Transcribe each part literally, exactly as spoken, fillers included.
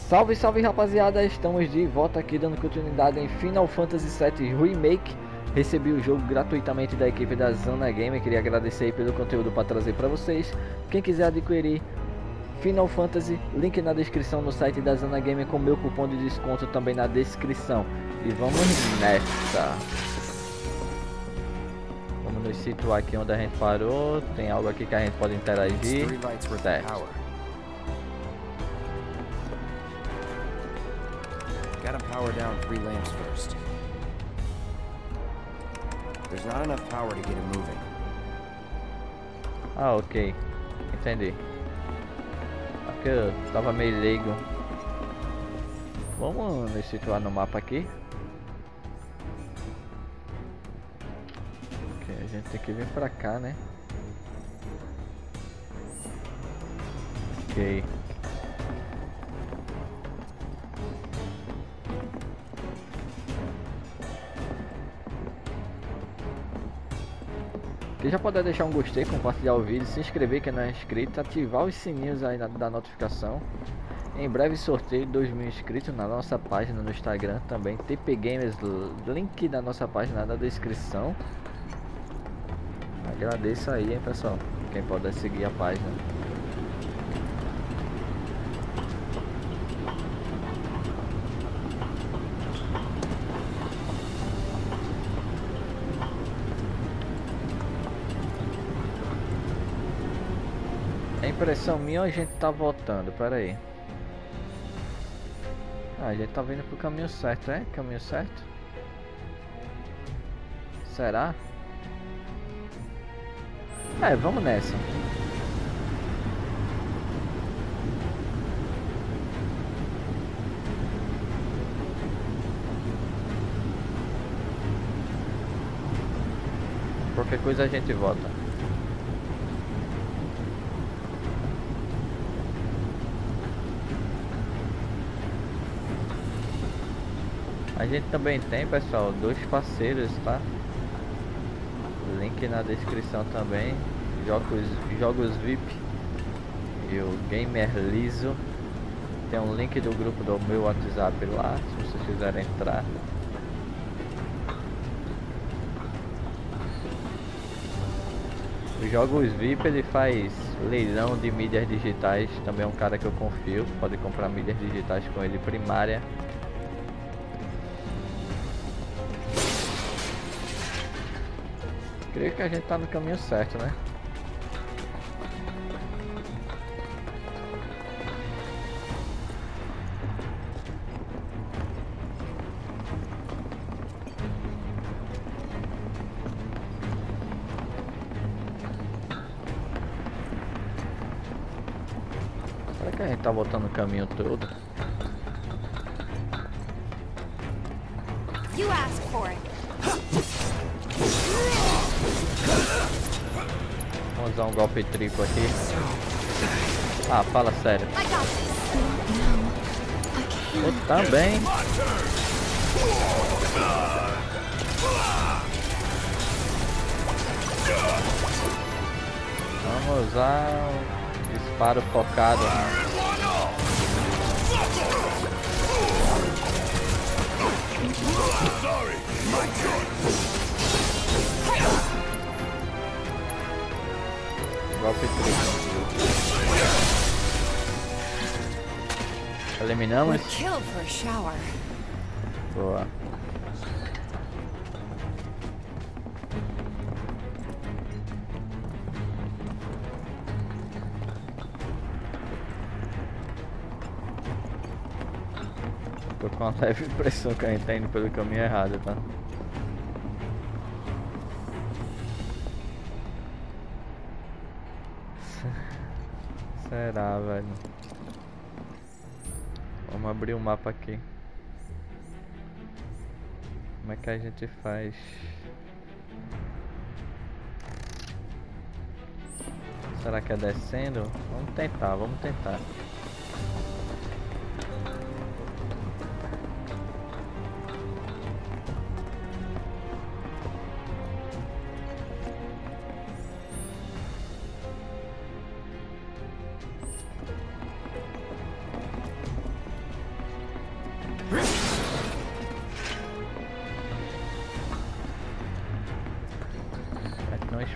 Salve, salve rapaziada, estamos de volta aqui dando continuidade em Final Fantasy sete Remake. Recebi o jogo gratuitamente da equipe da Zana Game, queria agradecer aí pelo conteúdo para trazer para vocês. Quem quiser adquirir Final Fantasy, link na descrição no site da Zana Game com meu cupom de desconto também na descrição. E vamos nessa! Vamos nos situar aqui onde a gente parou, tem algo aqui que a gente pode interagir. Certo. Gotta power down three lamps first. There's not enough power to get it moving. Ah, ok. Entendi. Aqui eu tava meio leigo. Vamos nos situar no mapa aqui. Ok, a gente tem que vir pra cá, né? Ok. Você já pode deixar um gostei, compartilhar o vídeo, se inscrever quem não é inscrito, ativar os sininhos aí da, da notificação. Em breve sorteio de dois mil inscritos na nossa página no Instagram também, T P Games, link da nossa página na descrição. Agradeço aí, hein, pessoal, quem pode seguir a página. A impressão minha, a gente tá voltando, pera aí. Ah, a gente tá vindo pro caminho certo, é? Caminho certo? Será? É, vamos nessa. Qualquer coisa a gente volta. A gente também tem, pessoal, dois parceiros, tá? Link na descrição também. Jogos, jogos V I P e o Gamer Liso. Tem um link do grupo do meu WhatsApp lá, se vocês quiserem entrar. Os jogos V I P, ele faz leilão de mídias digitais. Também é um cara que eu confio. Pode comprar mídias digitais com ele primária. Creio que a gente tá no caminho certo, né? Será que a gente tá voltando o caminho todo? You asked for it. Vamos usar um golpe triplo aqui. Ah, fala sério. Eu também. Vamos usar um disparo focado. Golpe triplo. Eliminamos. Boa. Tô com uma leve impressão que a gente tá indo pelo caminho errado, tá? Será, velho? Vamos abrir o mapa aqui. Como é que a gente faz? Será que é descendo? Vamos tentar, vamos tentar.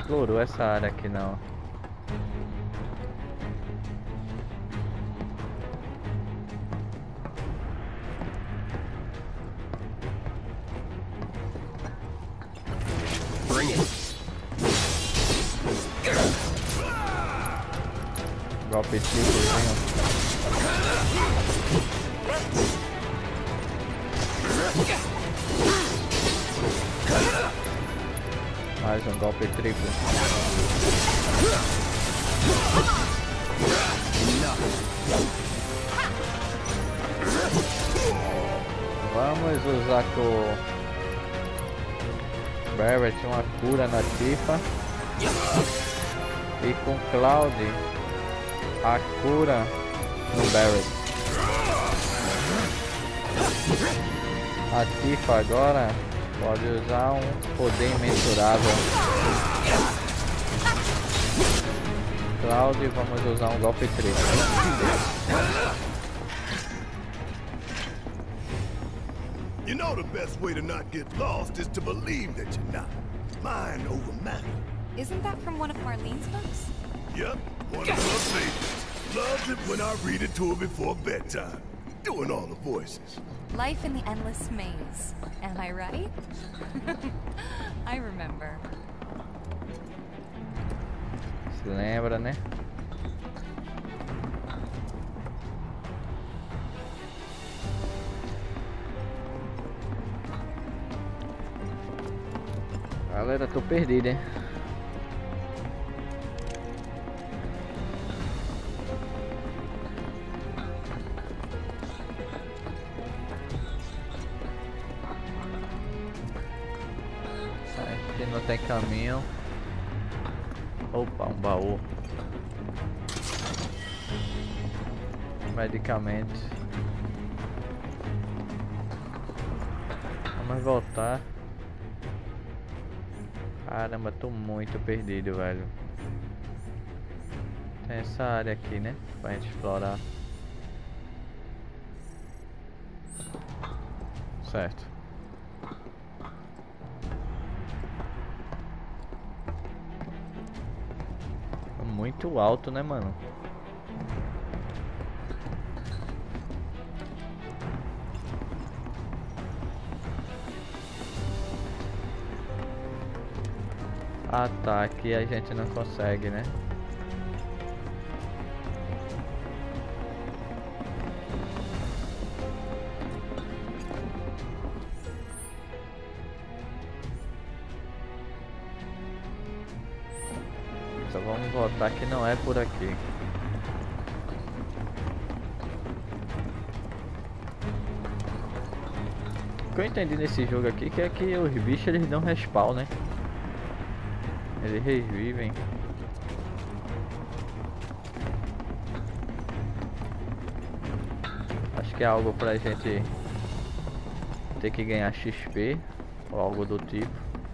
explorou essa área aqui não. Golpe triplozinho. Mais um golpe triplo. Vamos usar com o Barret uma cura na Tifa. E com Cloud a cura no Barret. A Tifa agora pode usar um poder imensurável. Cloud, vamos usar um golpe triplo. You know the best way to not get lost is to believe that you're not. Mind over matter. Isn't that from one of Marlene's books? Yep, one of her favorites. Loves it when I read it to her before bedtime. Doing all the voices. Life in the Endless Maze. Am I right? I remember. Se lembra, né? Galera, tô perdido, hein? Aqui não tem caminho. Opa, um baú. Medicamentos. Vamos voltar. Caramba, tô muito perdido, velho. Tem essa área aqui, né? Pra gente explorar. Certo. Muito alto, né, mano? Ah tá, aqui a gente não consegue, né? Só vamos voltar que não é por aqui. O que eu entendi nesse jogo aqui que é que os bichos eles dão respawn, né? Eles revivem. Acho que é algo pra gente ter que ganhar X P ou algo do tipo.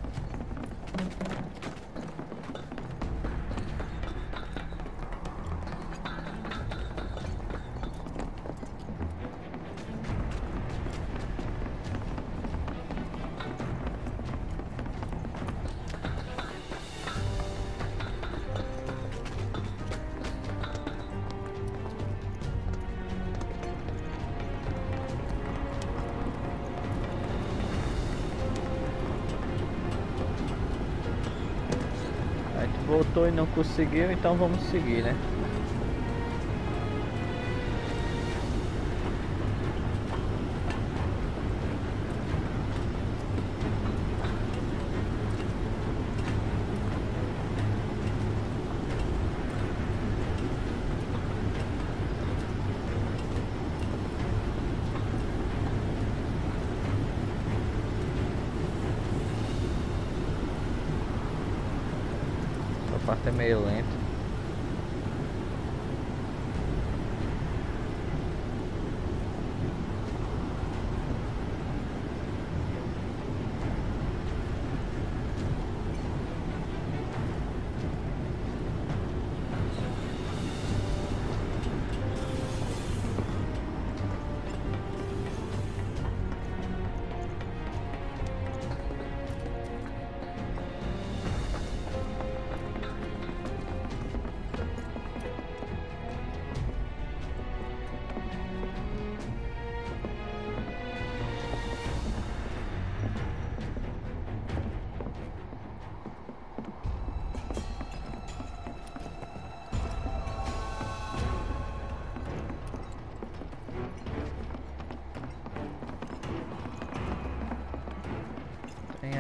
Voltou e não conseguiu, então vamos seguir, né? A parte é meio lenta.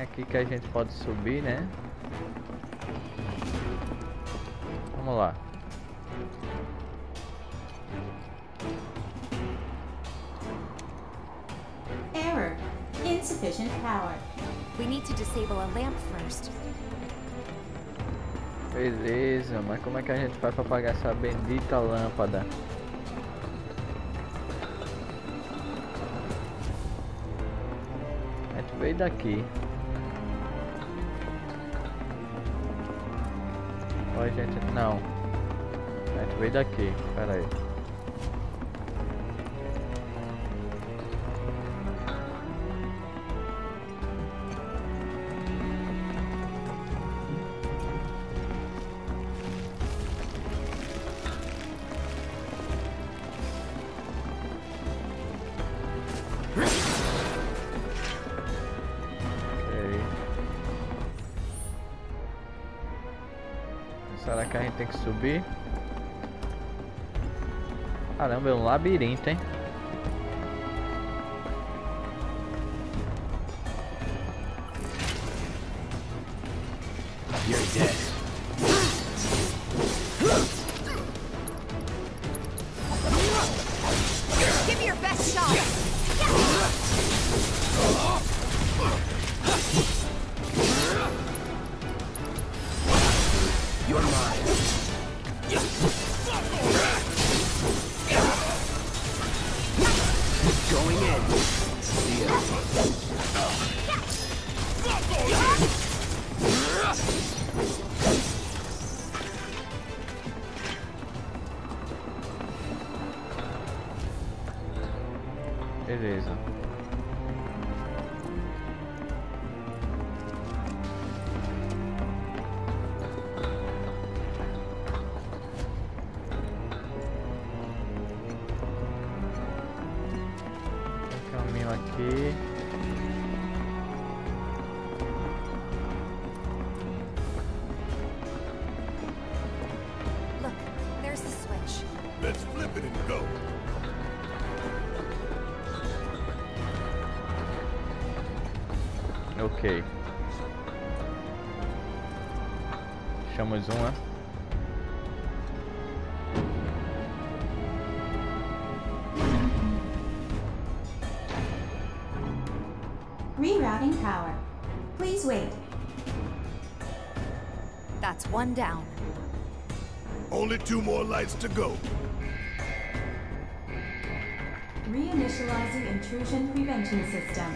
aqui que a gente pode subir, né? Vamos lá. Error. Insufficient power. We need to disable a lamp first. Beleza, mas como é que a gente faz pra apagar essa bendita lâmpada? A gente veio daqui. Ou a gente... não. A gente veio daqui, pera aí. Será que a gente tem que subir? Caramba, é um labirinto, hein? You're dead. Give me your best shot. You're mine. Going in. See ya. Beleza. Caminho aqui. Look, there's the switch. Let's flip it and go. Ok. Chamamos uma. Rerouting power. Please wait. That's one down. Only two more lights to go. Reinitializing intrusion prevention system.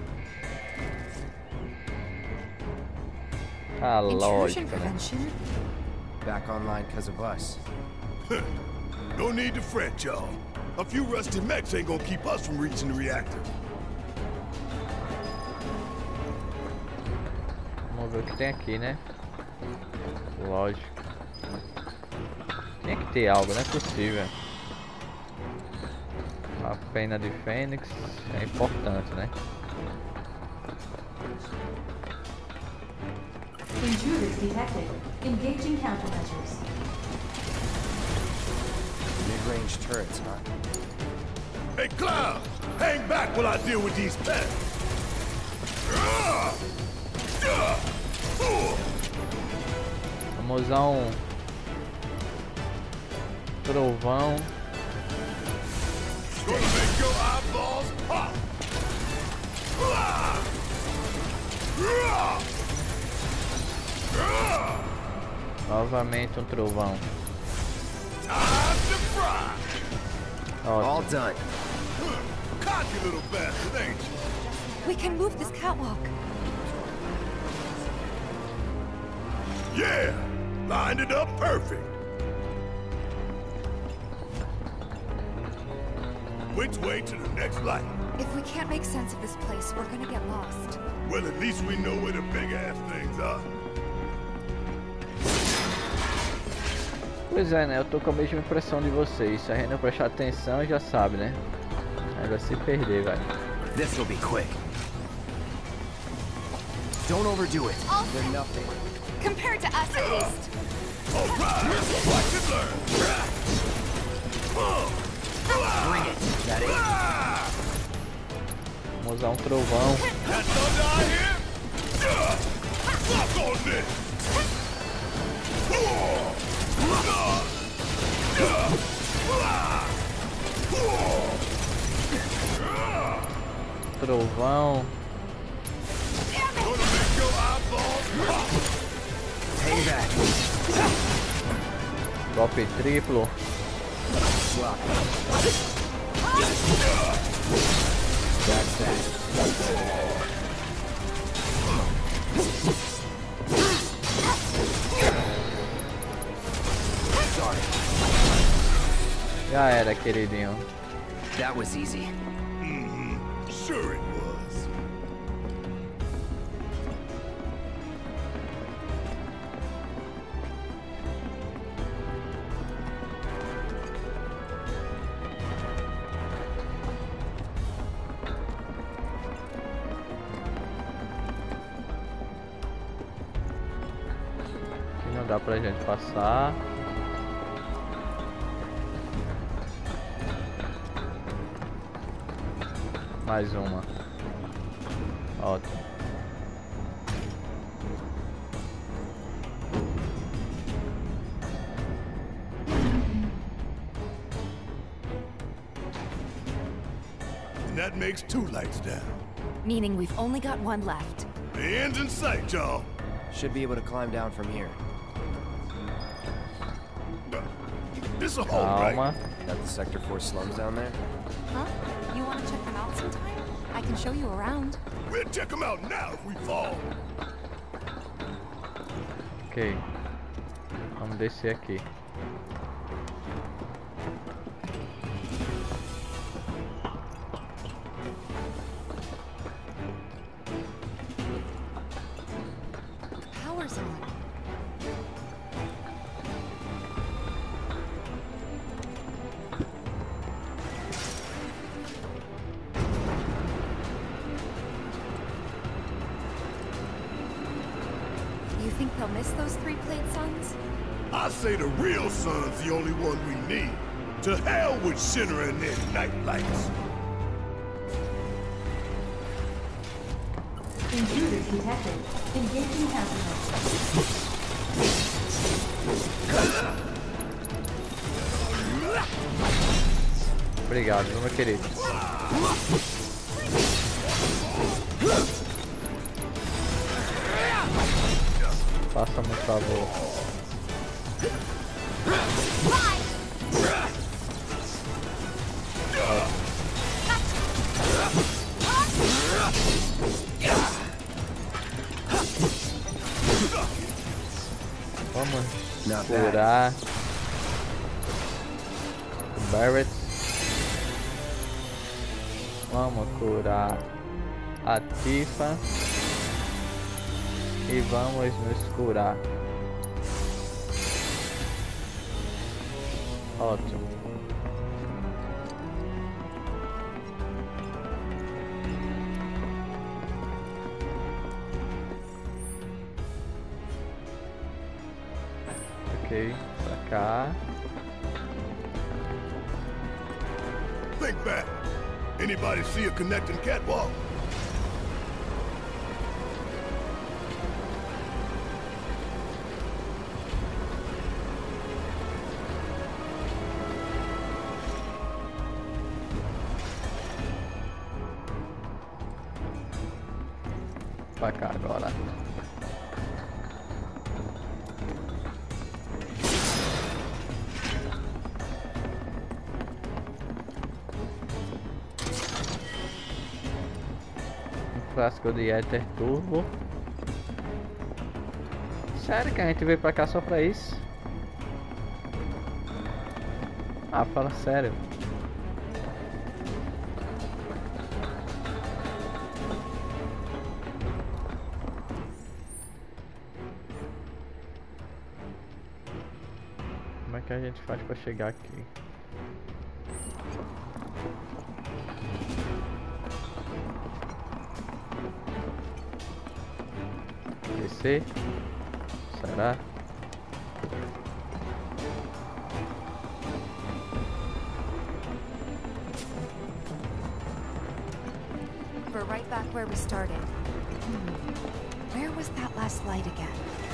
Ah, Intrusion lógico, né? prevention? Back online because of us. No need to fret, y'all. A few rusty mechs ain't gonna keep us from reaching the reactor. Vamos ver o que tem aqui, né? Lógico. Tem que ter algo, não é possível. A pena de Fênix é importante, né? Intruders detected. Engaging countermeasures. Mid-range turrets, huh? Hey, Cloud! Hang back while I deal with these pests! Vamos usar um trovão. Gonna make your eyeballs pop! Novamente um trovão. Time to fry! All Ótimo. done. Cocky little bastard, ain't you? We can move this catwalk. Yeah! Lined it up perfect! Which way to the next light? If we can't make sense of this place, we're gonna get lost. Well, at least we know where the big-ass things are. Pois é, né? Eu tô com a mesma impressão de vocês. Se a gente não prestar atenção, já sabe, né? Aí vai se perder, velho. This will be quick. Don't overdo it. Oh. They're nothing. Compared to us, at least. All right! Watch and learn! Bring it. That it. Vamos usar um trovão. That thunder I hear? Fuck on this! Trovão. Gonna make your eyeballs pop! Hang back. Golpe triplo. Swap. That's that. Sorry. Já era, queridinho. That was easy. Mm-hmm. Sure it was. Aqui não dá pra gente passar. Mais uma. Ótimo. And that makes two lights down. Meaning we've only got one left. The end's in sight, y'all. Should be able to climb down from here. This a home, right? Calma. Got the Sector four slums down there? Huh? You want to check them out sometime? I can show you around. We'll check them out now if we fall. Ok. Vamos descer aqui. Power's on. You think they'll miss those three-plate suns? I say the real sun's the only one we need. To hell with Shinra and their night lights. Intruders detected. Engaging countermeasures. Obrigado, meu querido. Faça-me um favor. Vamos Not bad. curar o Barret. Vamos curar a Tifa. E vamos nos curar. Ótimo. Ok, pra cá. Think back. Anybody see a connecting catwalk? Pra cá agora. Um frasco de Ether Turbo. Sério que a gente veio pra cá só pra isso? Ah, fala sério. Como é que a gente faz pra chegar aqui? Descer? Será? We're right back where we started. Hmm. Where was that last light again?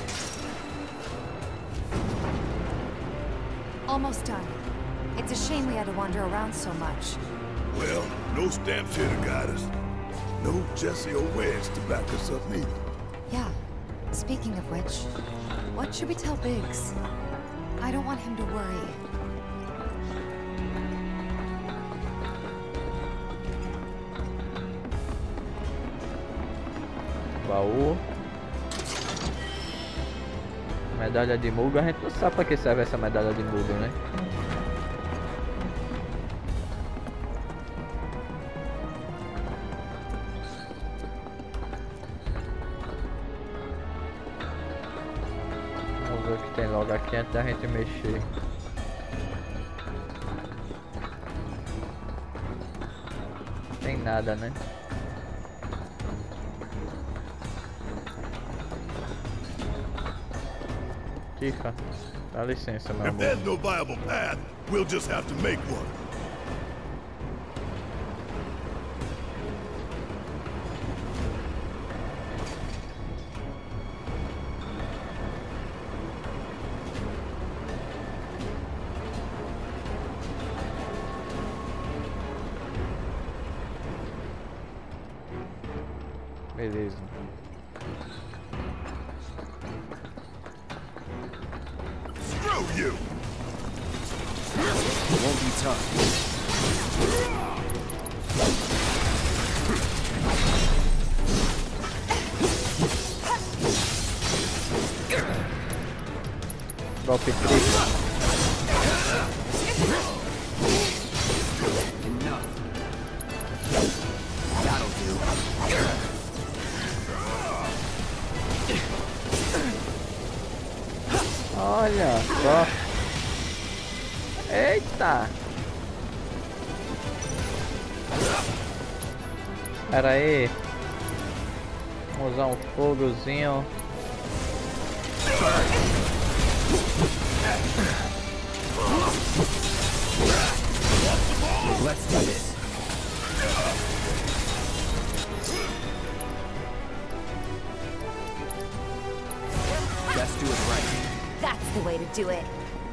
Almost done. It's a shame we had to wander around so much. Well, no stamps here to guide us. No Jesse or Wedge to back us up neither. Yeah. Speaking of which, what should we tell Biggs? I don't want him to worry. Baú. Medalha de Muga. A gente não sabe pra que serve essa medalha de Muga, né? Vamos ver o que tem logo aqui antes da gente mexer. Tem nada, né? Tifa, dá licença, meu If amor. there's no viable path, we'll just have to make one. Beleza. Screw you! It won't be tough. Golpe triplo. Enough. That'll do. Olha só. Eita. Pera aí. Vamos usar um fogozinho. Let's do this. Let's do it right. That's the way to do it.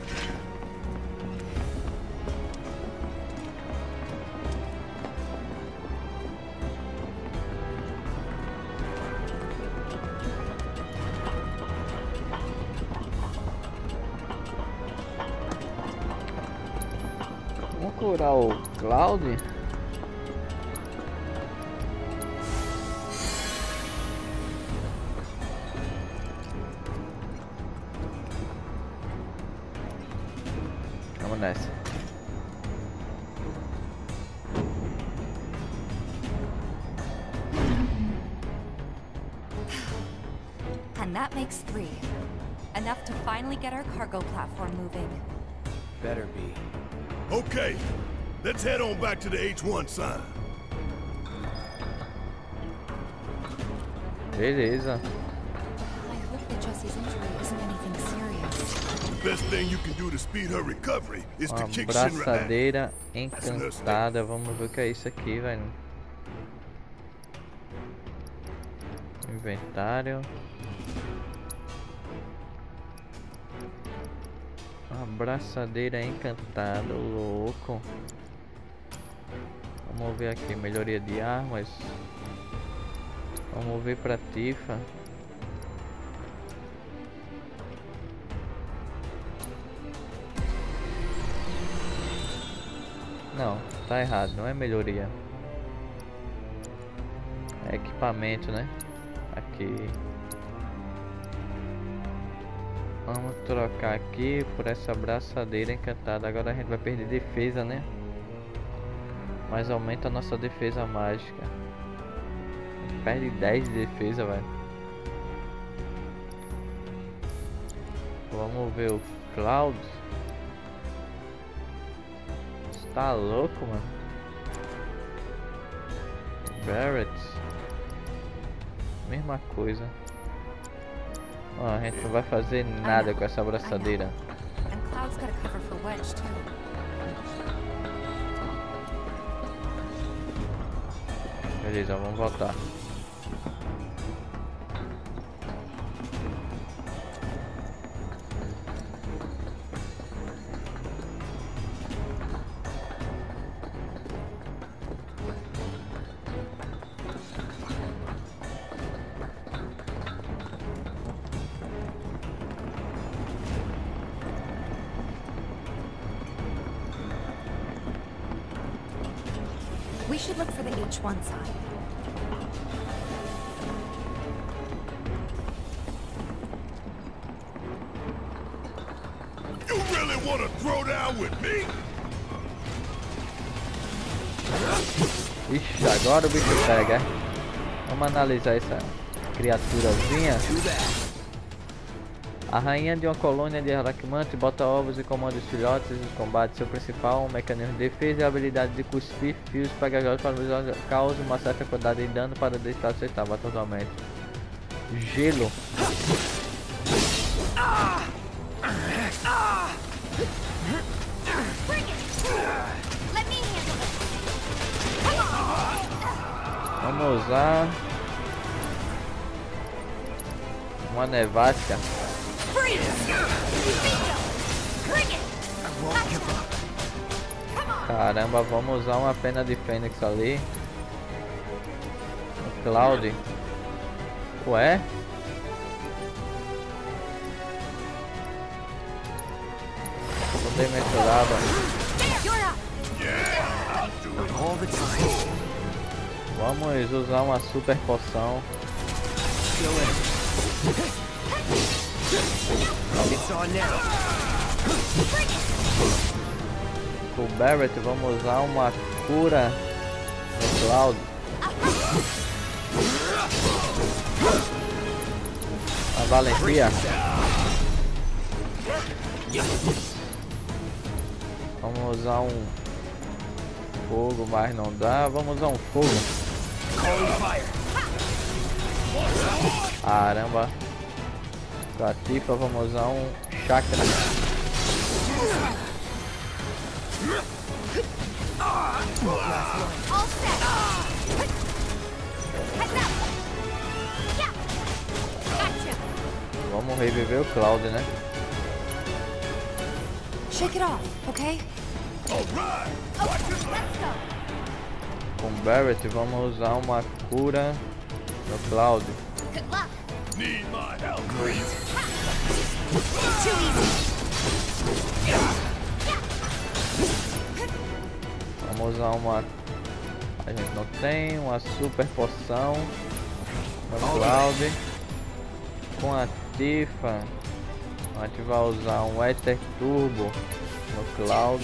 Vamos curar o Cloud. Vamos nessa. And that makes three. Enough to finally get our cargo platform moving. Better be. Okay, let's head on back to the H one sign. Beleza. I hope that Jesse's injury isn't anything serious. The best thing you can do to speed her recovery is to Uma kick Shinra ass. braçadeira encantada. Vamos ver o que é isso aqui, velho. Inventário. Uma braçadeira encantada, louco. Vamos ver aqui, melhoria de armas. Vamos ver pra Tifa. Não, tá errado, não é melhoria. É equipamento, né? Aqui. Vamos trocar aqui por essa braçadeira encantada. Agora a gente vai perder defesa, né? Mas aumenta a nossa defesa mágica. Perde dez de defesa, velho. Vamos ver o Cloud. Tá louco, mano. Barrett. Mesma coisa. Ó, a gente não vai fazer nada com essa braçadeira. And Cloud's got a cover for Wedge too. Beleza, vamos voltar. We should look for the H one sign. You really want to throw down with me? Ixi, agora o bicho pega. Vamos analisar essa criaturazinha. A rainha de uma colônia de Aracmante bota ovos e comanda os filhotes e combate. Seu principal mecanismo de defesa é a habilidade de cuspir fios pegajosos para causar uma certa quantidade de dano para deixar aceitável totalmente. Gelo. Vamos usar uma nevasca. Caramba, vamos usar uma pena de fênix ali. O Cloud. Ué? Poder mensurado. Vamos usar uma super poção. Com o Barret vamos usar uma cura no Cloud. A valentia. Vamos usar um fogo, mas não dá. Vamos usar um fogo. Caramba. Pra Tifa vamos usar um chakra. Vamos reviver o Cloud, né? Shake it off, okay? Com Barret vamos usar uma cura no Cloud. Need my help. Vamos usar uma... A gente não tem uma super poção no Cloud. Com a Tifa a gente vai usar um Ether Turbo no Cloud.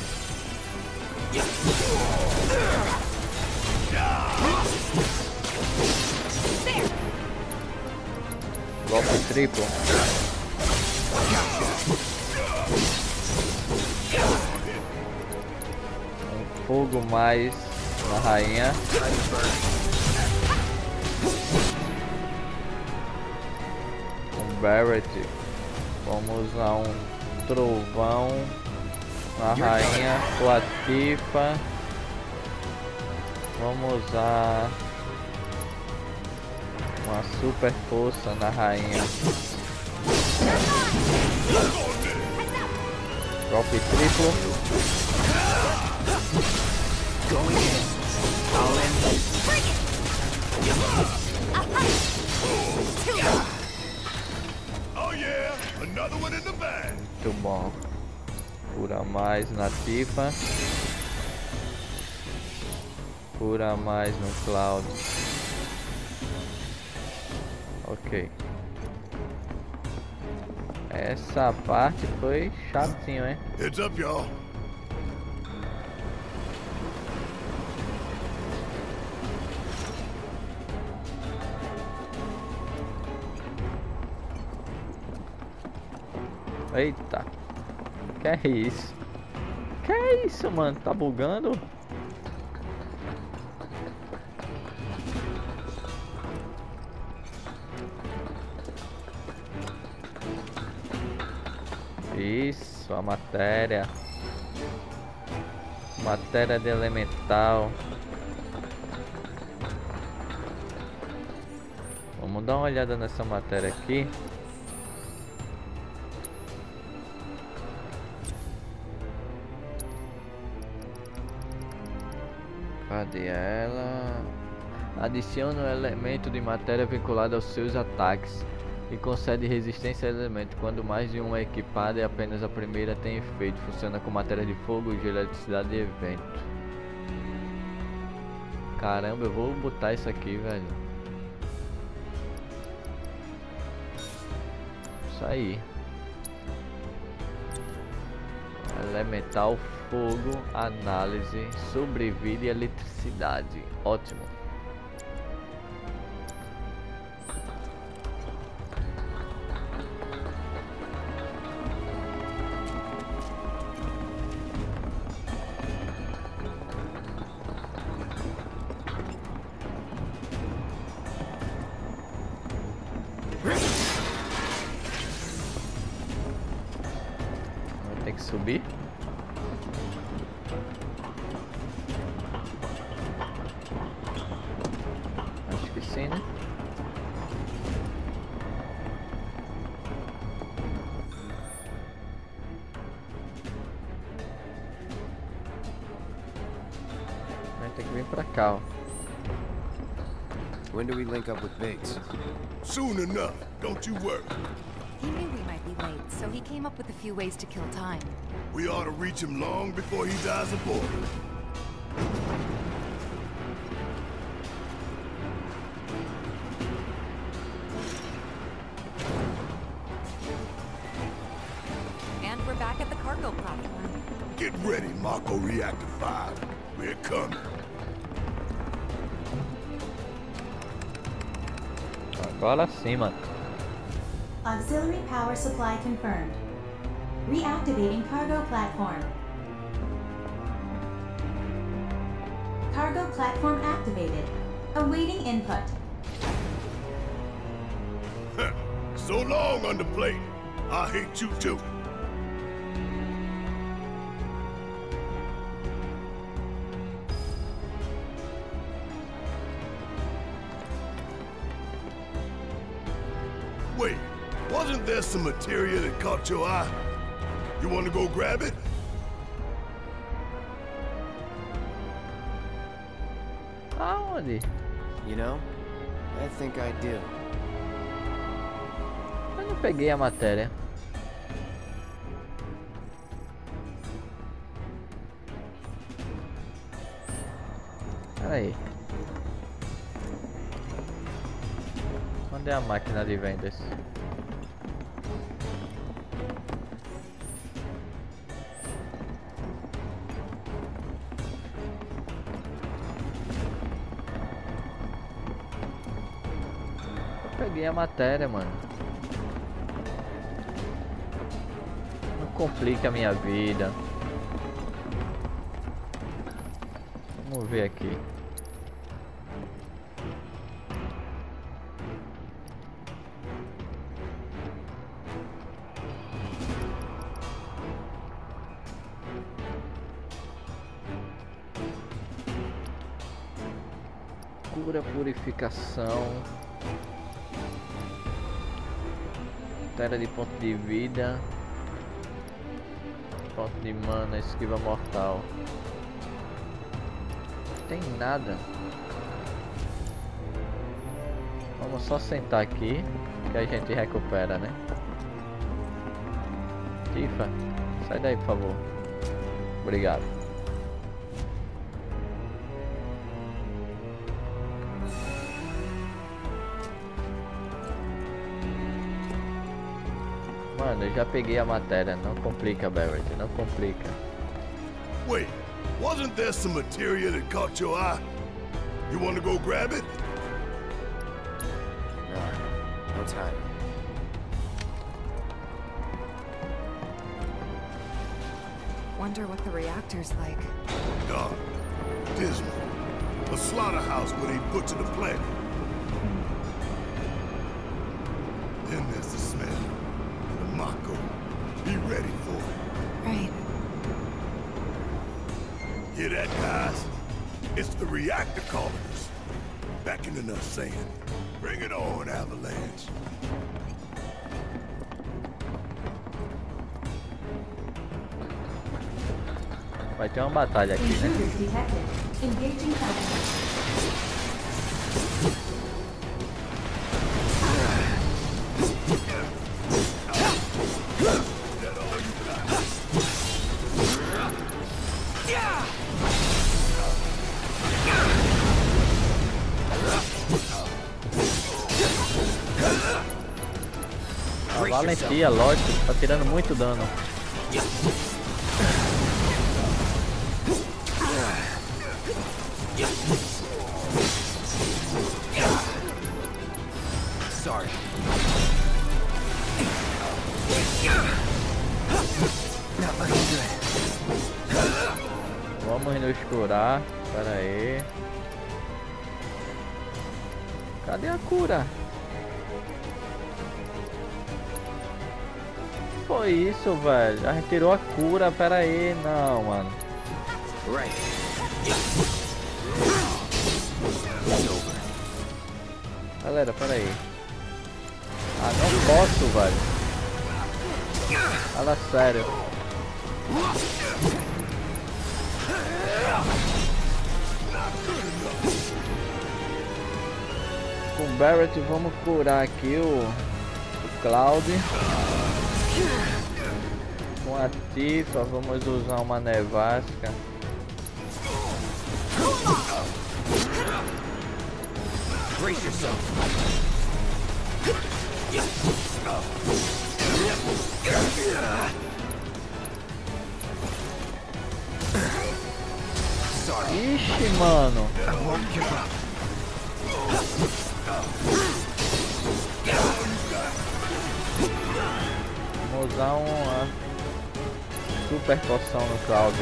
Golpe triplo. Um fogo mais na rainha. Um Barret. Vamos usar um trovão na rainha com a Tifa. Vamos usar uma super força na rainha. Golpe triplo. Oh yeah, another one in the bag. Muito bom. Cura mais na Tifa. Cura mais no Cloud. Ok. Essa parte foi chatinho, hein? Heads up, y'all. Eita. Que é isso? Que é isso, mano? Tá bugando? Isso, a matéria. Matéria de elemental. Vamos dar uma olhada nessa matéria aqui. Cadê ela? Adiciona um elemento de matéria vinculado aos seus ataques e concede resistência ao elemento. Quando mais de um é equipado e apenas a primeira tem efeito. Funciona com matéria de fogo, gelo, eletricidade e evento. Caramba, eu vou botar isso aqui, velho. Isso aí. Elemental, fogo, análise, sobrevida e eletricidade. Ótimo. Tem que subir. Acho que sim, né? Vai ter que vir pra cá, ó. When do we link up with Biggs? Soon enough, don't you worry. He knew we might be late, so he came up with a few ways to kill time. We ought to reach him long before he dies aboard. And we're back at the cargo platform. Get ready, Mako Reactor five. We're coming. Agora sim, mano. Auxiliary power supply confirmed. Reactivating cargo platform. Cargo platform activated. Awaiting input. So long, underplate. I hate you too. Wait, wasn't there some materia that caught your eye? You want to go grab it? Aonde? You know, I think I do. Eu não peguei a matéria. Pera aí. Onde é a máquina de vendas? Eu peguei a matéria, mano. Não complica a minha vida. Vamos ver aqui. Cura, purificação. Matéria de ponto de vida. Ponto de mana, esquiva mortal. Não tem nada. Vamos só sentar aqui que a gente recupera, né? Tifa, sai daí, por favor. Obrigado. Mano, eu já peguei a matéria, não complica, Barrett, não complica. Wait, wasn't there some materia that caught your eye? You want to go grab it? No, no time. Wonder what the reactor's like. Dark, dismal. A slaughterhouse where they butcher the planet. Then there's the smell. The Mako. Be ready for it. Right. Hear that, guys? It's the reactor colonists. Beckoning us saying, bring it on, Avalanche. Vai ter uma batalha aqui, né? Intruders detected. Engaging cover. Valentia, lógico, tá tirando muito dano. Sorry. Not looking good. Vamos nos curar. Pera aí. Cadê a cura? Foi isso, velho. A gente tirou a cura. Pera aí. Não, mano. Right. Galera, pera aí. Ah, não posso, velho. Fala sério. Com o Barret vamos curar aqui o, o Cloud. Com a Tifa vamos usar uma nevasca. Brace yourself. Sorry. Ixi, mano. I won't give up. Vamos usar uma super poção no Cloud.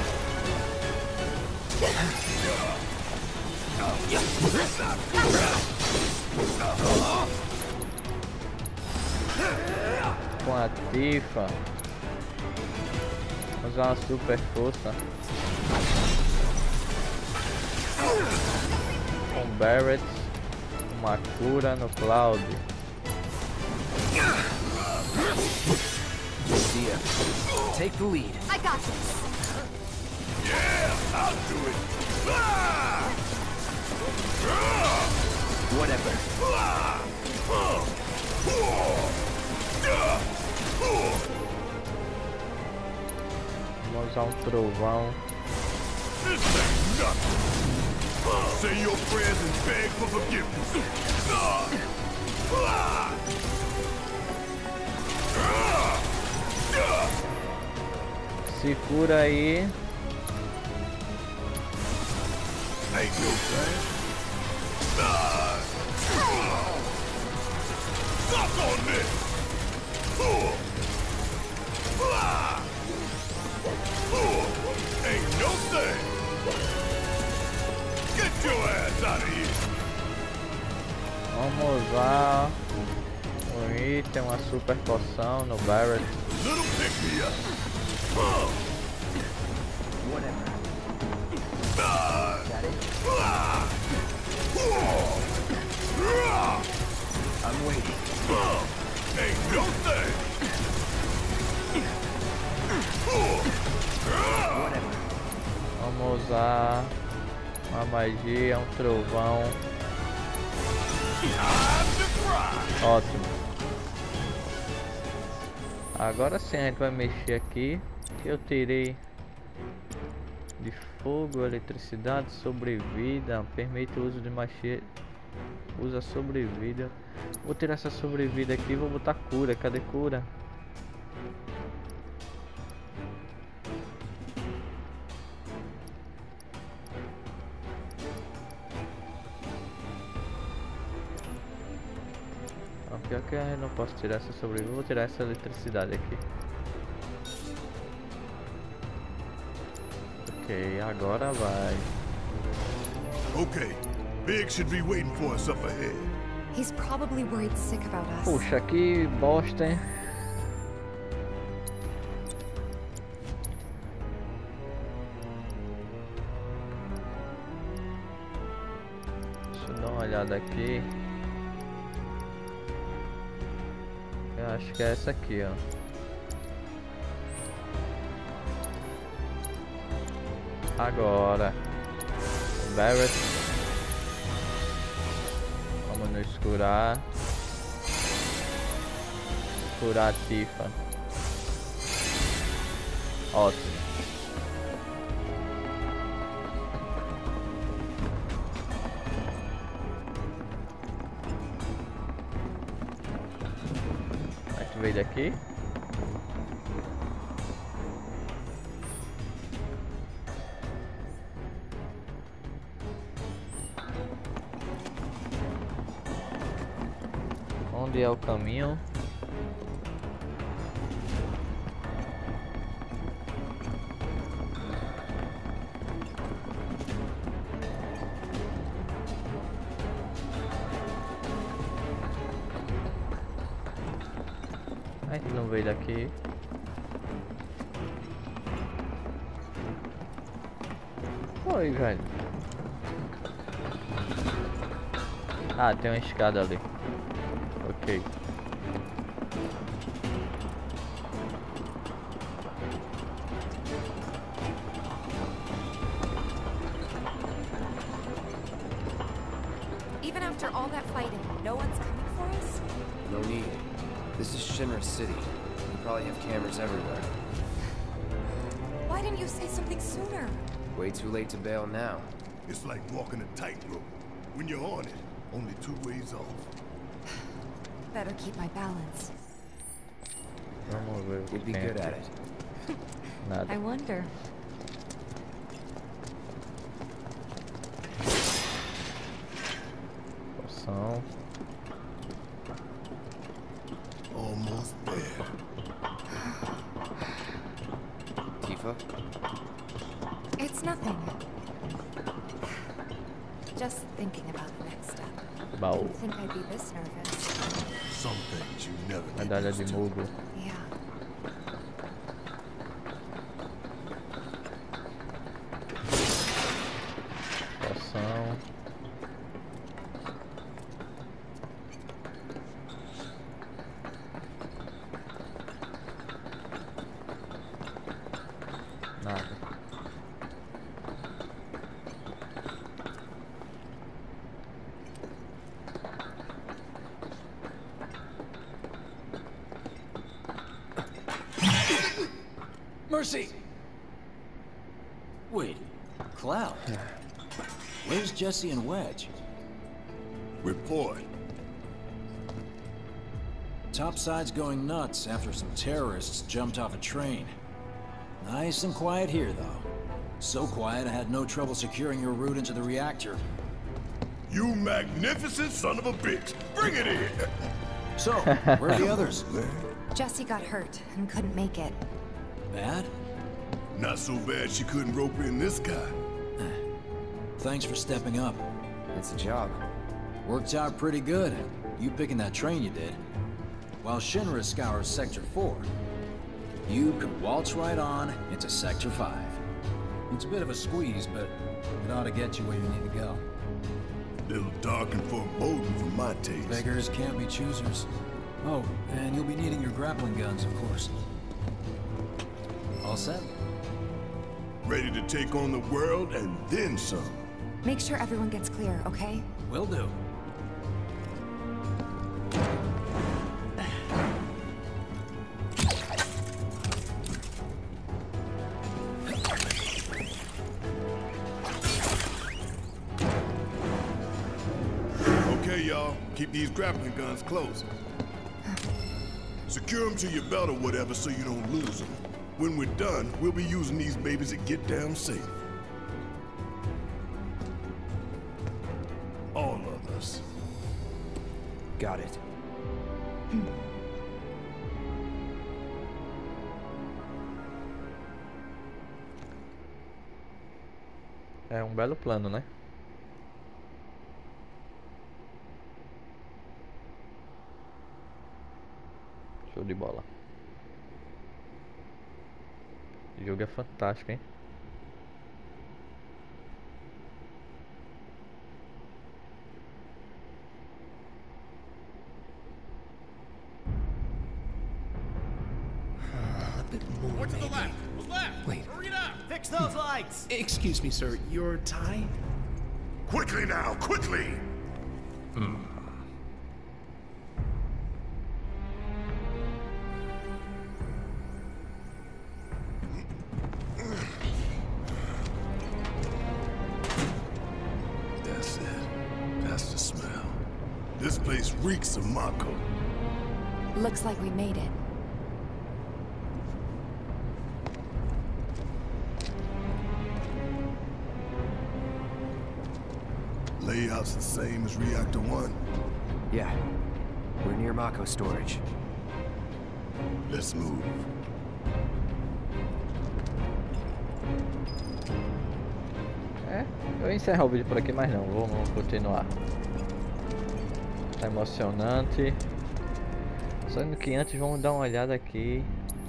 Com a Tifa. Vamos usar uma super força. Com Barret. Uma cura no Cloud. Sia, take the lead. I got this. Yeah, I'll do it. Ah! Whatever. Vamos usar um trovão. This ain't nothing. Say your prayers and beg for forgiveness. Se cura aí. Ain't no plan. Suck on this. Ain't no thing. Get your ass out of here. Vamos usar um item, uma super poção no Barret. Little pick me up. Whatever. I'm waiting. Ain't no thing. Whatever. Vamos usar uma magia, um trovão. Ótimo. Agora sim a gente vai mexer aqui. Eu tirei de fogo, eletricidade, sobrevida, permite o uso de magia, usa sobrevida. Vou tirar essa sobrevida aqui e vou botar cura. Cadê cura? Ah, pior que eu não posso tirar essa sobrevida, vou tirar essa eletricidade aqui. Ok, agora vai. Okay, Big should be waiting for us up ahead. He's probably worried sick about us. Puxa, que bosta, hein? Deixa eu dar uma olhada aqui. Eu acho que é essa aqui, ó. Agora Barret. Vamos nos curar. Curar a Tifa. Ótimo. A gente veio daqui. aqui? Onde é o caminho? A gente não veio daqui. Oi, velho. Ah, tem uma escada ali. Ok. Even after all that fighting, no one's coming for us? No need. This is Shinra City. We probably have cameras everywhere. Why didn't you say something sooner? Way too late to bail now. It's like walking a tightrope. When you're on it, only two ways off. Better keep my balance. Vamos ver o que You'd be tem good aqui. at it. Nada. I wonder. Poção. Almost there. Tifa? It's nothing. Just thinking about the next step. Baú. Didn't think I'd be this nervous. Some things you never get Medalha used de to. mugo. Yeah. Poção. Nada. Mercy! Wait, Cloud. Where's Jesse and Wedge? Report. Topside's going nuts after some terrorists jumped off a train. Nice and quiet here, though. So quiet I had no trouble securing your route into the reactor. You magnificent son of a bitch! Bring it in! So, where are the others? Jesse got hurt and couldn't make it. Bad? Not so bad she couldn't rope in this guy. Thanks for stepping up. It's a job. Worked out pretty good. You picking that train you did. While Shinra scours Sector four, you could waltz right on into Sector five. It's a bit of a squeeze, but it ought to get you where you need to go. Little dark and foreboding for my taste. Beggars can't be choosers. Oh, and you'll be needing your grappling guns, of course. All set? Ready to take on the world and then some. Make sure everyone gets clear, okay? Will do. Okay, y'all. Keep these grappling guns close. Secure them to your belt or whatever so you don't lose them. When we're done, we'll be using these babies to get down safe. All of us. Got it. É um belo plano, né? Show de bola. O jogo é fantástico, hein? More to the left! Left! Wait. Hurry it up! Fix those lights! Excuse me, sir. Your tie? Quickly now, quickly! That's it. That's the smell. This place reeks of Mako. Looks like we made it. Layout's the same as Reactor one. Yeah. We're near Mako storage. Let's move. É, eu vou encerrar o vídeo por aqui, mas não, vamos continuar. Tá emocionante. Só que antes vamos dar uma olhada aqui.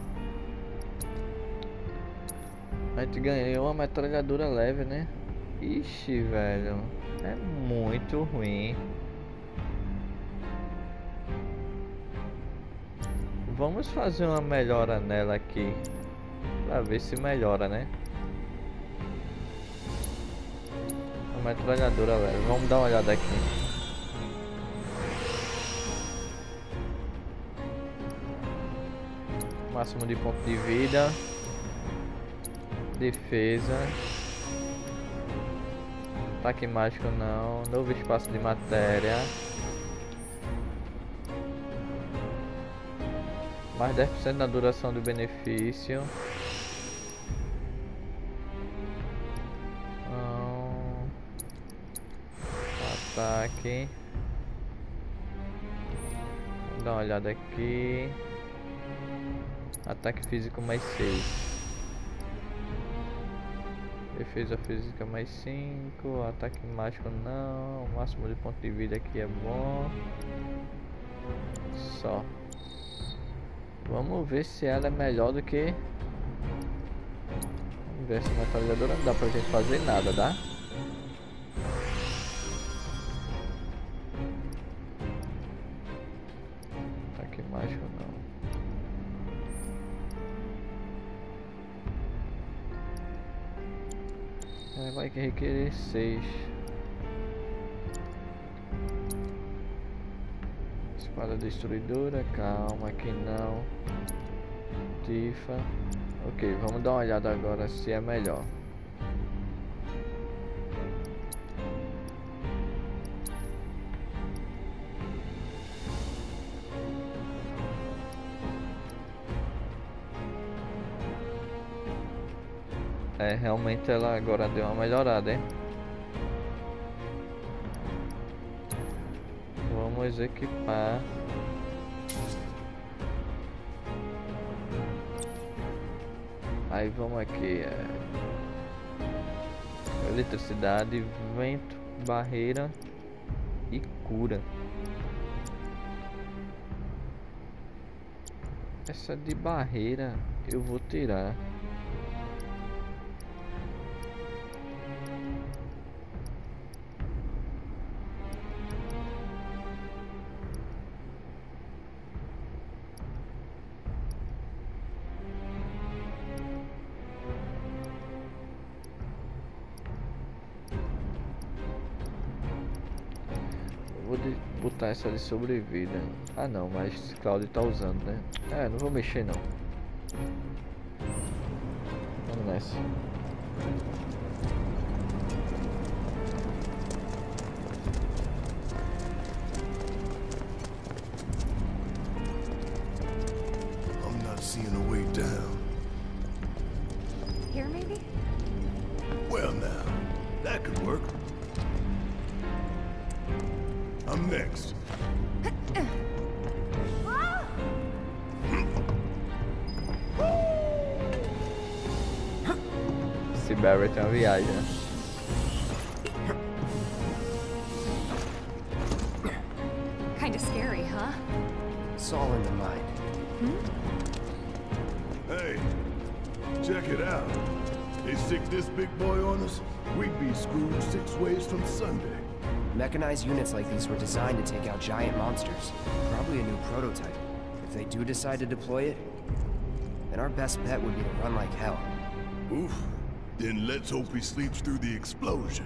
A gente ganhou uma metralhadora leve, né? Ixi, velho. É muito ruim. Vamos fazer uma melhora nela aqui. Pra ver se melhora, né? Uma metralhadora leve. Vamos dar uma olhada aqui. Máximo de ponto de vida. Defesa. Ataque mágico não. Novo espaço de matéria. Mais dez por cento na duração do benefício. Não. Ataque. Vou dar uma olhada aqui. Ataque físico mais seis. Defesa física mais cinco. Ataque mágico não. O máximo de ponto de vida aqui é bom. Só. Vamos ver se ela é melhor do que... Vamos ver se a metralhadora não dá pra gente fazer nada, dá? Ataque mágico não. É, vai que requerer seis. Espada destruidora, calma que não. Tifa. Ok, vamos dar uma olhada agora se é melhor. É, realmente ela agora deu uma melhorada, hein? Vamos equipar. Aí vamos aqui, é... eletricidade, vento, barreira e cura. Essa de barreira eu vou tirar. Vou botar essa de sobrevida. Ah não, mas Claudio tá usando, né? É, não vou mexer não. Vamos nessa. I'm not seeing a way down. Here, maybe? Well now, that could work. I'm next. Esse Barrett é uma viagem, né? Kinda scary, huh? It's all in the mind. Hey, check it out. They stick this big boy on us, we'd be screwed six ways from Sunday. Mechanized units like these were designed to take out giant monsters. Probably a new prototype. If they do decide to deploy it, then our best bet would be to run like hell. Oof. Then let's hope he sleeps through the explosion.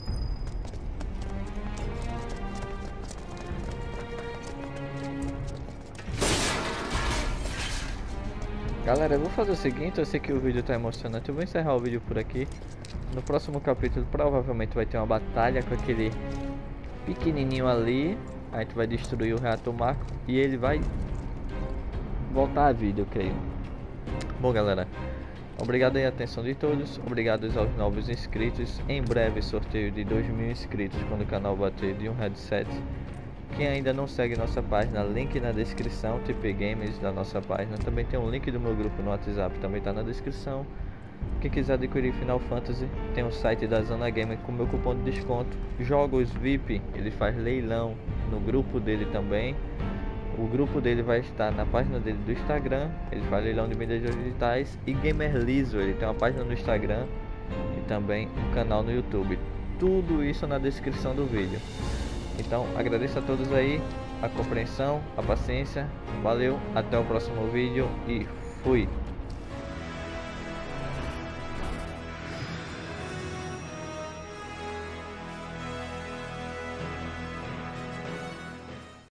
Galera, eu vou fazer o seguinte, eu sei que o vídeo tá emocionante, eu vou encerrar o vídeo por aqui. No próximo capítulo provavelmente vai ter uma batalha com aquele pequenininho ali. A gente vai destruir o reator Mako e ele vai voltar à vida, eu creio. Bom galera, Obrigado aí a atenção de todos, obrigado aos novos inscritos. Em breve sorteio de dois mil inscritos quando o canal bater de um headset. Quem ainda não segue nossa página, link na descrição, T P Games da nossa página. Também tem um link do meu grupo no WhatsApp, também está na descrição. Quem quiser adquirir Final Fantasy, tem o site da Zona Gamer com meu cupom de desconto. Jogos V I P, ele faz leilão no grupo dele também. O grupo dele vai estar na página dele do Instagram, ele faz leilão de mídias digitais. E Gamer Liso, ele tem uma página no Instagram e também um canal no YouTube. Tudo isso na descrição do vídeo. Então agradeço a todos aí a compreensão, a paciência. Valeu, até o próximo vídeo e fui!